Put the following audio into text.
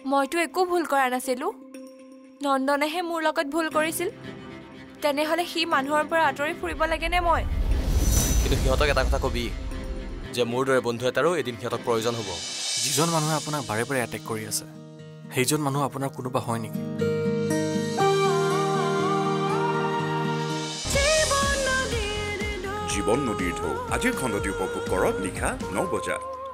মইতো একো ভুল কৰা নাছিলো নন্দনেহে মোৰ লগত ভুল কৰিছিল তেনেহলে সি মানুহৰ পৰা আঁতৰি ফুৰিব লাগে নে মই কিন্তু সিহঁতক এটা কথা কবি যে মোৰ দৰে বন্ধু এটাৰো এদিন সিহঁতক প্ৰয়োজন হ'ব যিজন মানুহে আপোনাক বাৰে বাৰে এটেক কৰি আছে সেইজন মানুহ আপোনাৰ কোনোবা হয় নেকি জীৱন নদীৰ ঢৌ আজিৰ খণ্ডটি উপভোগ কৰক নিশা 9 বজাত